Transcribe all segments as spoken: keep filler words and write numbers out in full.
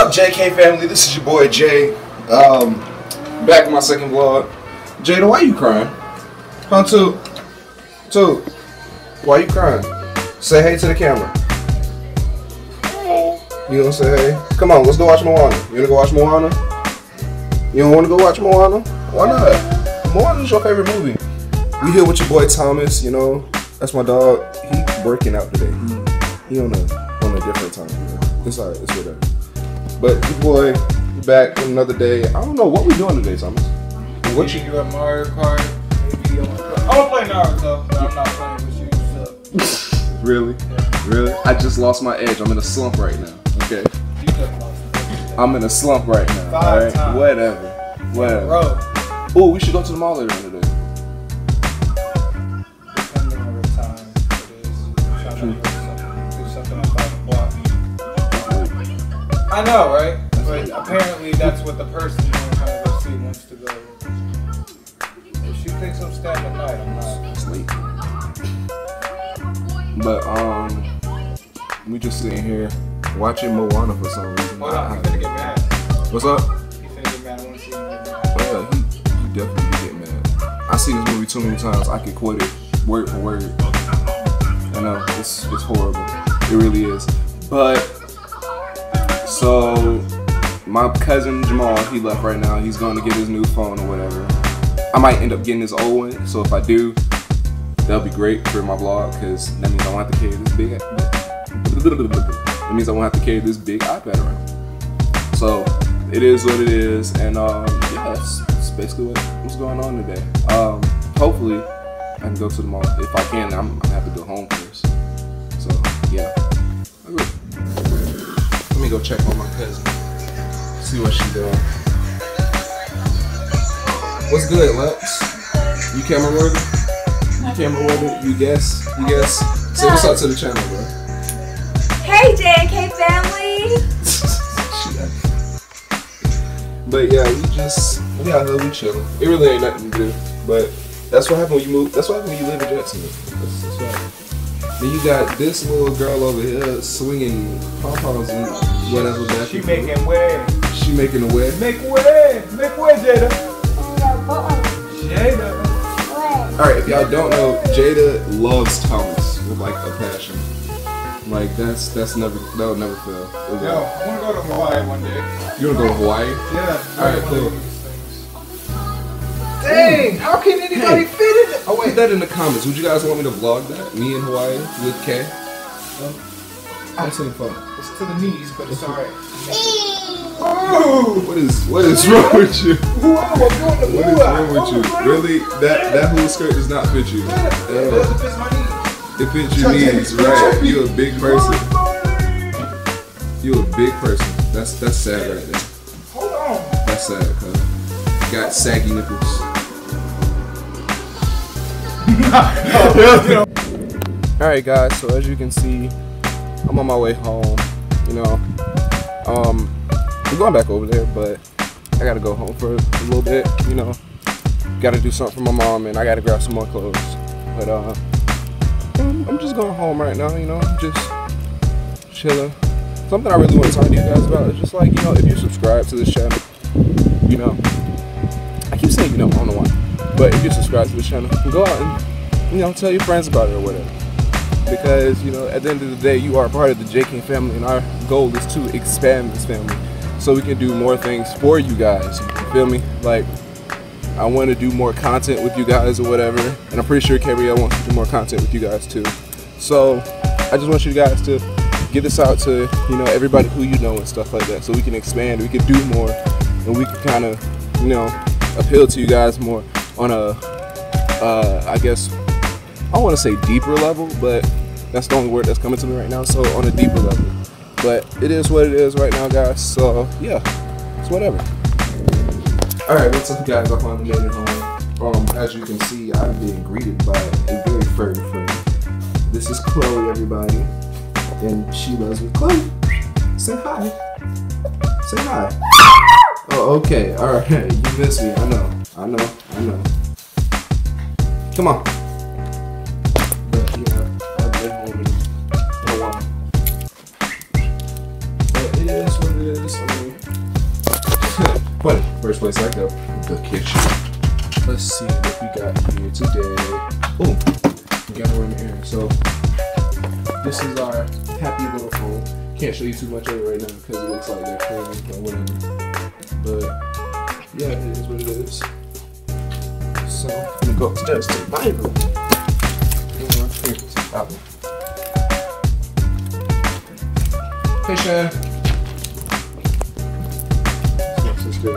up, J K family? This is your boy Jay. Um, back with my second vlog. Jada, why you crying? Huh, Toot? Toot, why you crying? Say hey to the camera. Hey. You gonna say hey? Come on, let's go watch Moana. You wanna go watch Moana? You don't wanna go watch Moana? Why not? Moana's your favorite movie. We here with your boy Thomas, you know. That's my dog. He working out today. He, he on a on a different time. You know? It's alright, it's whatever. But your boy, back with another day. I don't know what we doing today, Thomas. What you do at Mario Kart? Maybe I'm gonna play Naruto, but I'm not playing with you. So. Really? Yeah. Really? I just lost my edge. I'm in a slump right now. Okay. You just lost it. I'm in a slump right now. Five all right. times. Whatever. Whatever. Bro. Oh, we should go to the mall later on today. Depending on what time it is. I'm trying to do something, do something at five o'clock. I know, right? But apparently that's what the person I'm trying to go see wants to go. If she thinks I'm staying at night, I'm not. Sleep. But um, we just sitting here watching Moana for some reason. Hold on, he's gonna get mad. What's up? He's gonna get mad. I want to see him get mad. Oh yeah, he, he definitely be getting mad. I see this movie too many times. I could quote it word for word. I know it's it's horrible. It really is. But so my cousin Jamal, he left right now. He's going to get his new phone or whatever. I might end up getting his old one. So if I do, that'll be great for my vlog because that means I won't have to carry this big. That means I won't have to carry this big iPad around. So it is what it is, and um, yeah, that's, that's basically what, what's going on today. Um, hopefully, I can go to the mall. If I can, I'm gonna have to go home first. So yeah, let me go check on my cousin, see what she's doing. What's good, Lex? You camera worthy? You camera worthy? You guess? You guess? Say what's up to the channel, bro. Hey, J K family. But yeah, we just, we out here, we chillin'. It really ain't nothing to do, but that's what happened when you move, that's what happened when you live in Jacksonville. That's, that's what happened. Then you got this little girl over here swinging pom-poms and whatever back. She making way. She making a way. Make way. Make way, Jada. Jada. Alright, if y'all don't know, Jada loves Thomas with like a passion. Like that's that's never that'll never fail. Yo, I wanna go to Hawaii one day. You wanna go to Hawaii? Yeah. Alright, cool. Dang, how can anybody Hey. fit in it? Oh wait, put that in the comments. Would you guys want me to vlog that? Me in Hawaii with Kay? That's some fun. It's to the knees, but it's alright. Oh, what is what is wrong with you? Whoa, I'm going to What is wrong with you? Really? That that whole skirt does not fit you. It Uh, doesn't fit my knees. it fits your knees, right? You a big person. You a big person. That's that's sad right there. Hold on. That's sad, cuz. Got saggy nipples. Alright guys, so as you can see, I'm on my way home. You know, um, I'm going back over there, but I gotta go home for a little bit. You know, gotta do something for my mom, and I gotta grab some more clothes. But uh, I'm, I'm just going home right now. You know, just chilling. Something I really want to talk to you guys about is just like, you know, if you subscribe to this channel, you know, I keep saying, you know, I don't know why, but if you subscribe to this channel, go out and, you know, tell your friends about it or whatever. Because, you know, at the end of the day, you are a part of the J K family, and our goal is to expand this family so we can do more things for you guys. You feel me? Like, I want to do more content with you guys or whatever, and I'm pretty sure Gabrielle wants to do more content with you guys too. So, I just want you guys to get this out to, you know, everybody who you know and stuff like that, so we can expand, we can do more, and we can kind of, you know, appeal to you guys more on a, uh, I guess, I don't want to say deeper level, but that's the only word that's coming to me right now. So on a deeper level, but it is what it is right now, guys. So yeah, it's whatever. All right, what's up, guys? I finally made it home. Um, as you can see, I'm being greeted by a very furry friend. This is Chloe, everybody, and she loves me. Chloe, say hi. Say hi. Oh, okay. All right, you missed me. I know. I know. I know. Come on. But yeah, I've been home in a while. But it is what it is. I mean, the kitchen. Let's see what we got here today. Oh, we got one here. So this is our happy little phone. Can't show you too much of it right now because it looks like they're cleaning or whatever. But yeah, it is what it is. So I'm gonna go upstairs to my room. Hey Shan. That's my sister.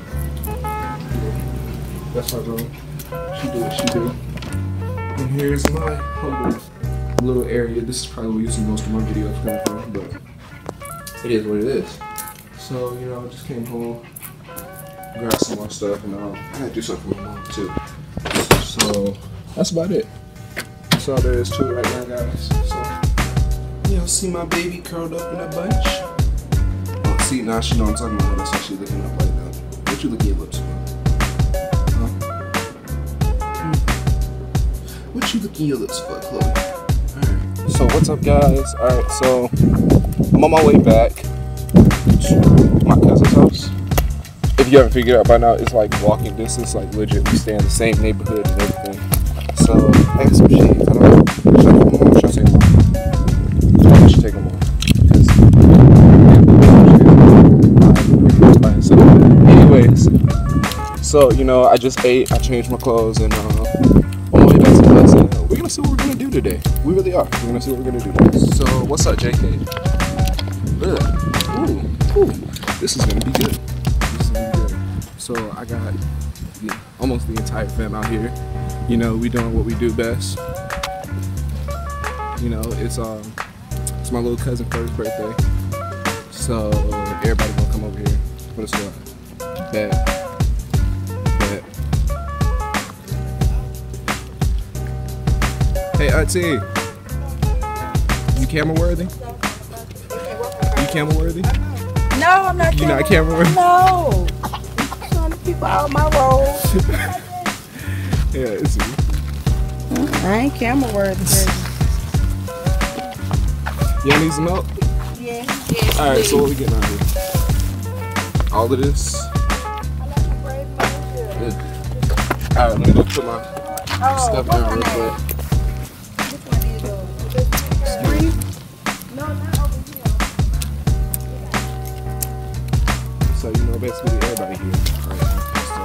That's my room. She do what she do. And here's my humble little area. This is probably where you see most of my videos coming from, but it is what it is. So, you know, I just came home, grabbed some more stuff, and um, I gotta do something for my mom too. So, that's about it. That's all there is to it right now, guys. So, y'all see my baby curled up in a bunch? Oh, see, now she know I'm talking about her. That's why she's looking up like that. What you looking at your lips for? Huh? Hmm. What you looking at your lips for, Chloe? Alright. So, what's up, guys? Alright, so I'm on my way back to my cousin's house. If you haven't figured out by now, it's like walking distance, like legit. We stay in the same neighborhood and everything. So, I got some shades. I don't know. Should I take them off? Should I take them off? I should take them off. Because anyways, so you know, I just ate, I changed my clothes, and uh, on my way back to the house, and we're gonna see what we're gonna do today. We really are. We're gonna see what we're gonna do today. So, what's up, J K? Ugh. Ooh, ooh. This is gonna be good. This is gonna be good. So, I got yeah, almost the entire fam out here. You know, we doing what we do best. You know, it's um. It's my little cousin's first birthday, so everybody gonna come over here for the squad. Bet. Bet. Hey, auntie, you camera worthy? You camera worthy? No, I'm not. You not camera worthy? No. I'm trying to keep out my role. Yeah, it's you. I ain't camera worthy. Y'all need some help? Yeah. Yeah. Alright, so what we getting out here? All of this? Good. Alright, let me go put my Oh, stuff what down one real that? quick. Which one is it? Three? No, not over here. So, you know, basically everybody here right now. So.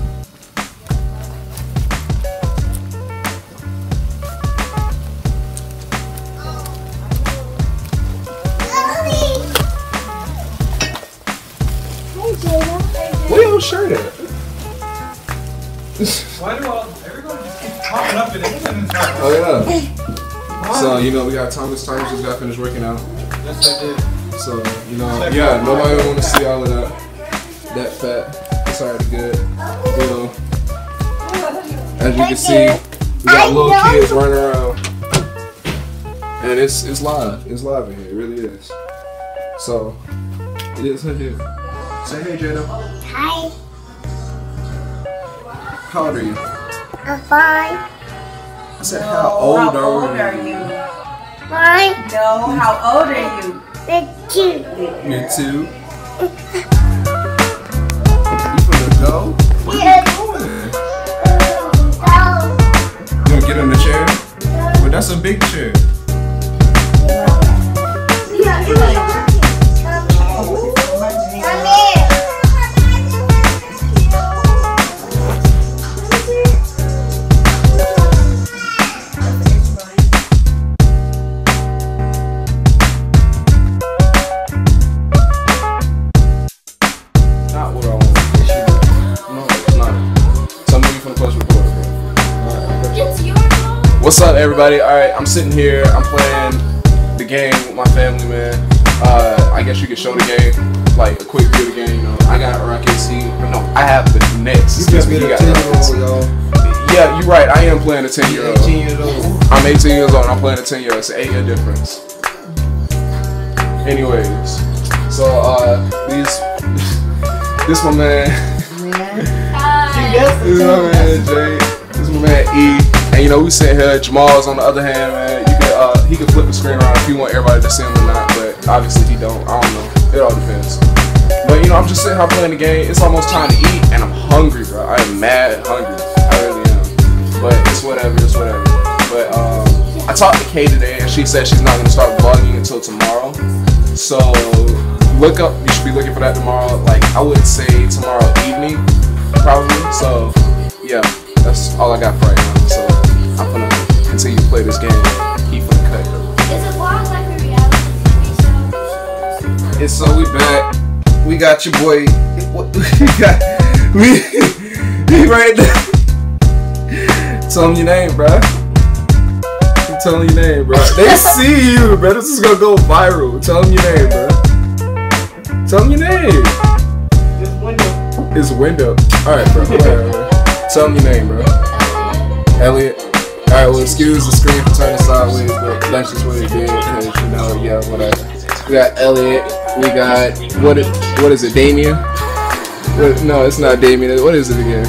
Where your shirt at? Why do all everybody just keep popping up and everything? Oh yeah. So you know we got Thomas. Thomas just got finished working out. Yes, I did. So you know, yeah, nobody want to see all of that. That fat. It's already good. You know, as you can see, we got little kids running around, and it's it's live. It's live in here. It really is. So it is in here. Say hey, Jada. Hi, How old are you? I'm fine. I said, how old How are old you? are you? Fine. No, how old are you? Thank you. Me too. You finna go? What are Yes. you doing? Go. You wanna get in the chair? But that's a big chair. Come here. Not what I want. No, it's not. Tell me you finna close record. What's up, everybody? Alright, I'm sitting here. I'm playing the game with my family, man. Uh, I guess you could show the game, like a quick view of the game. You know, I got Rocket Seed. No, I have the Nets. Excuse me, you got Rocket Seed. Yeah, you're right. I am playing a ten year old. eighteen years old. I'm eighteen years old and I'm playing a ten year old. It's an eight year difference. Anyways, so uh, these, this my man. This is my man Jay. This is my man E. And you know we sitting here. Jamal's on the other hand, man. You can uh, he can flip the screen around if you want everybody to see him or not. But obviously he don't. I don't know. It all depends. But you know I'm just sitting here playing the game. It's almost time to eat and I'm hungry, talked to Kay today, and she said she's not gonna start vlogging until tomorrow. So look up. You should be looking for that tomorrow. Like I would say tomorrow evening, probably. So yeah, that's all I got for right now. So I'm gonna continue to play this game. Keep for the cut. Is it vlog like a reality show? And so we back. We got your boy. We got we. He right there. Tell him your name, bruh. Tell him your name, bruh. They see you, bruh. This is gonna go viral. Tell him your name, bruh. Tell him your name. This window. It's window. Alright, bro. Whatever. Tell him your name, bro. Elliot. Alright, well, excuse the screen for turning sideways, but that's just what it did. Because, you know, yeah, whatever. We got Elliot. We got, what is, what is it, Damien? What, no, it's not Damien. What is it again?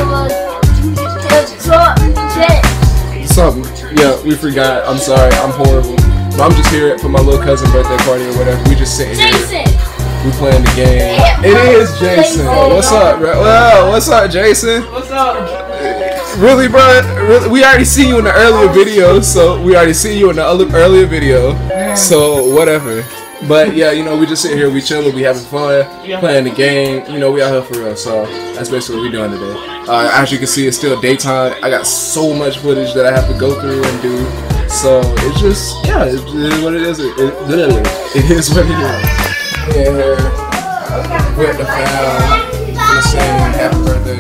Something. Yeah, we forgot. I'm sorry. I'm horrible. But I'm just here for my little cousin birthday party or whatever. We just sitting here. Jason! We playing the game. It is Jason. What's up, bro? Well, what's up, Jason? What's up? Really, bro? Really? We already see you in the earlier video, so we already see you in the other earlier video. So whatever. But yeah, you know, we just sit here, we chilling, we having fun, playing the game. You know, we out here for real. So that's basically what we doing today. Uh, as you can see, it's still daytime. I got so much footage that I have to go through and do. So it's just, yeah, it is what it is. It, it, it is what it is. Yeah, here with the fam, gonna sing happy birthday.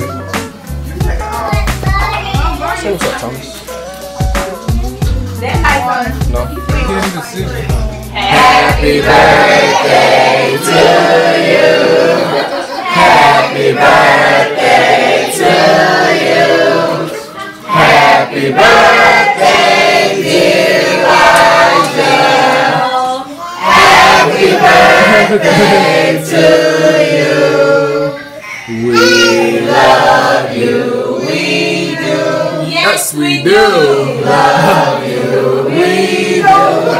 Say what's up, Thomas. No. Happy birthday to you. Happy birthday to you. Happy birthday, dear Elijah. Happy birthday to you. We love you, we do. Yes, we do. Love you, we do.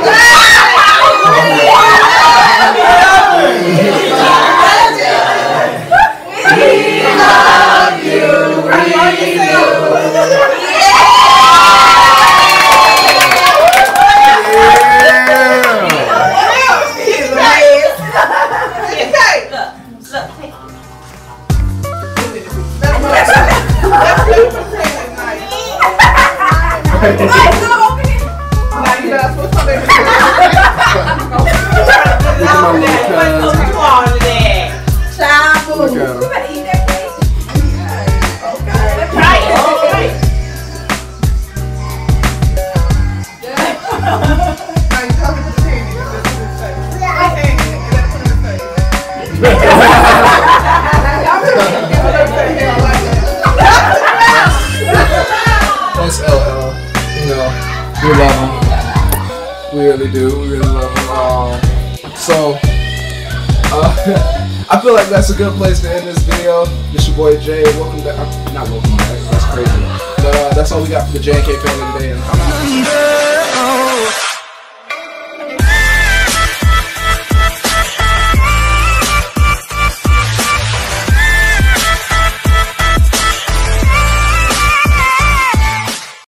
That's L L. You know, we love him. We really do. We really love him. Um, so, uh, I feel like that's a good place to end this video. It's your boy Jay. Welcome back. Uh, not welcome back. That's crazy. But uh, that's all we got for the J and K family today. And I'm out.